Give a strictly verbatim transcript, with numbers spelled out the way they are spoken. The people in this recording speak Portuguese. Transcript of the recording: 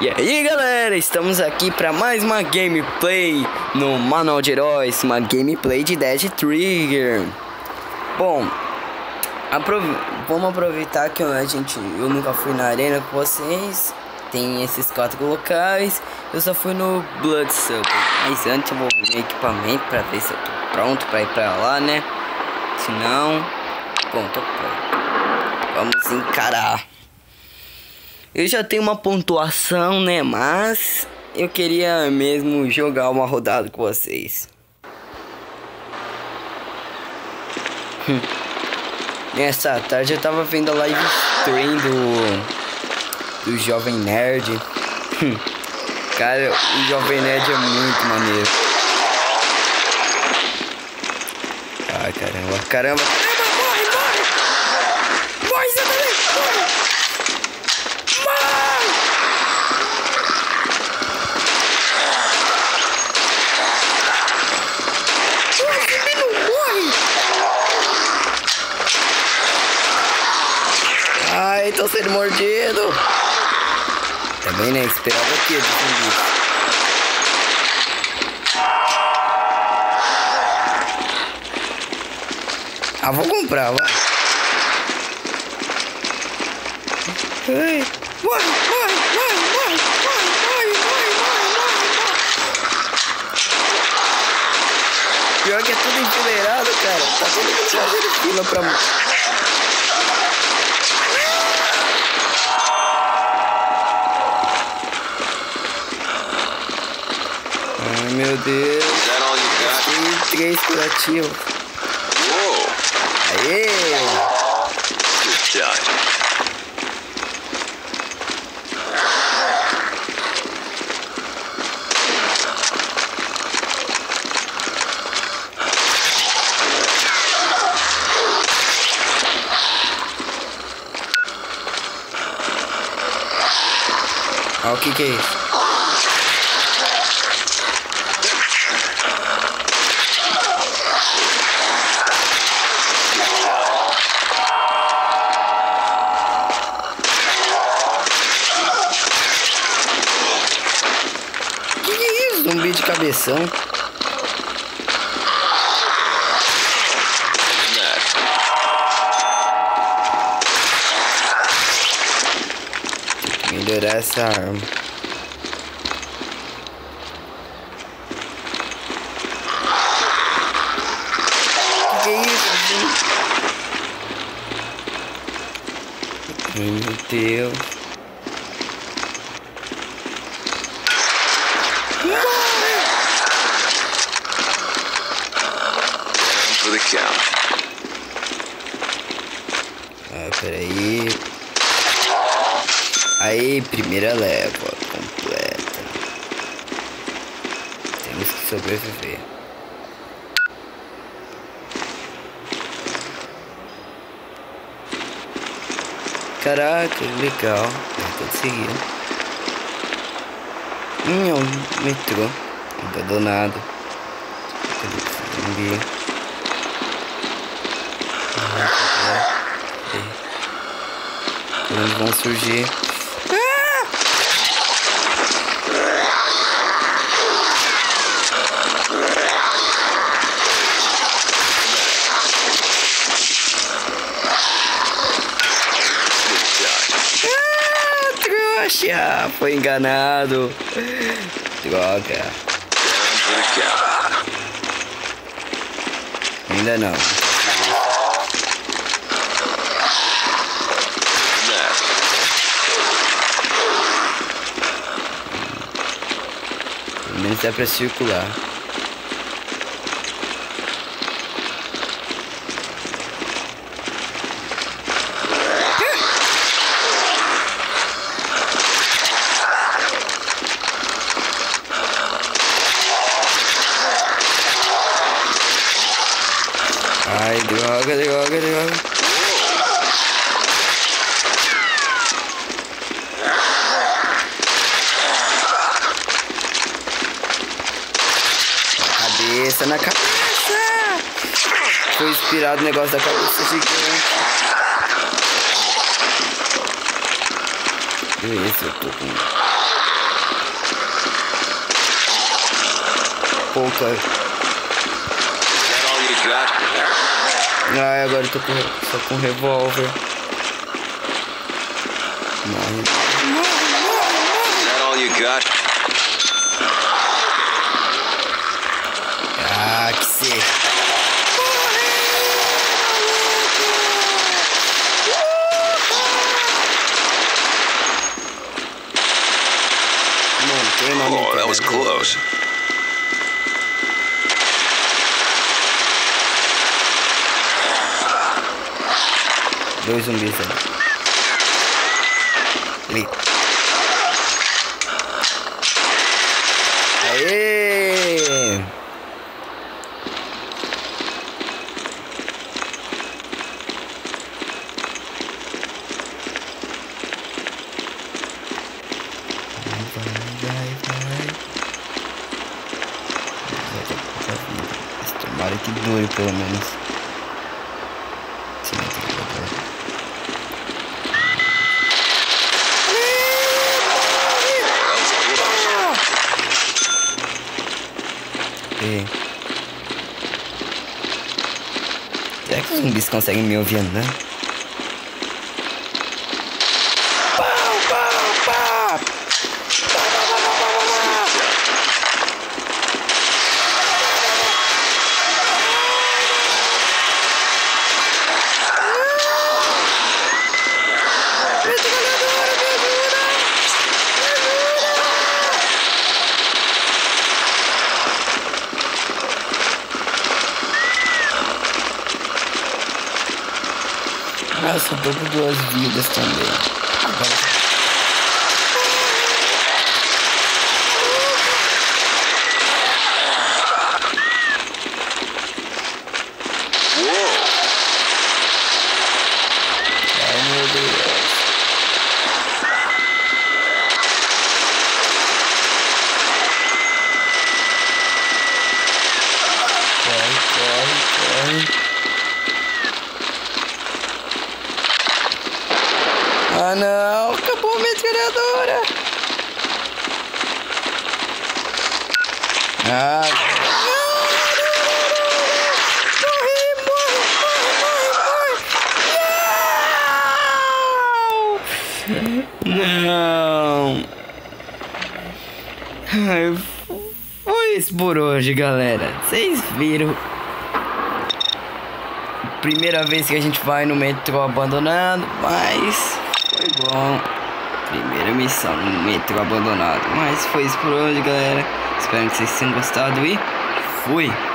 E aí galera, estamos aqui para mais uma gameplay no Manual de Heróis, uma gameplay de Dead Trigger. Bom, aprov vamos aproveitar que a gente, eu nunca fui na arena com vocês. Tem esses quatro locais, eu só fui no Blood Sub. Mas antes eu vou ver meu equipamento para ver se eu tô pronto para ir para lá, né? Se não, bom, tô pronto. Vamos encarar. Eu já tenho uma pontuação, né? Mas eu queria mesmo jogar uma rodada com vocês. Hum. Nessa tarde eu tava vendo a live stream do, do Jovem Nerd. Hum. Cara, o Jovem Nerd é muito maneiro. Ai, caramba, caramba. Morre, morre! Morre, você também! Morre! Ai, tô sendo mordido. Também, né? Esperava aqui de zumbi. Ah, vou comprar, vai. Ai, morre, morre, morre, morre, morre, morre, morre, morre, morre. Pior que é tudo enfileirado, cara. Tá todo mundo fazendo fila pra... Ai, meu Deus. Tem três curativos. Aê! Olha o que que é isso? Que que é isso? Zumbi de cabeção. Melhorar essa arma. Que que é isso? Ai, meu Deus. For the count. Ah, peraí. Aí, primeira leva completa. Temos que sobreviver. Caraca, legal. Eu consegui. Hum, é um metrô. Abandonado. Zumbi. Onde vão surgir? Ah, foi enganado. Droga. Ainda não. Pelo menos dá pra circular. Ai, droga, droga, droga. Na cabeça, na cabeça. Foi inspirado o negócio da cabeça gigante. Isso, eu tô com... pouca. Ah, agora eu tô com, só com revólver. Morre. Ah, que ser. Oh, that was close. Dois zumbis ali. Ali. Aê! Tomara que dure pelo menos. Sim, e... Será que os zumbis conseguem me ouvir andando? Pau, pau, pau! Ah, eu só tô com duas vidas também. Agora... Ai, meu Deus. Corre, corre, corre. Ah não, acabou a metralhadora. Ah, morre, morre, morre, morre, morre. Não. Ai, foi isso por hoje, galera. Vocês viram? Primeira vez que a gente vai no metrô abandonado, mas foi bom. Primeira missão no metrô abandonado. Mas foi isso por hoje, galera. Espero que vocês tenham gostado e fui!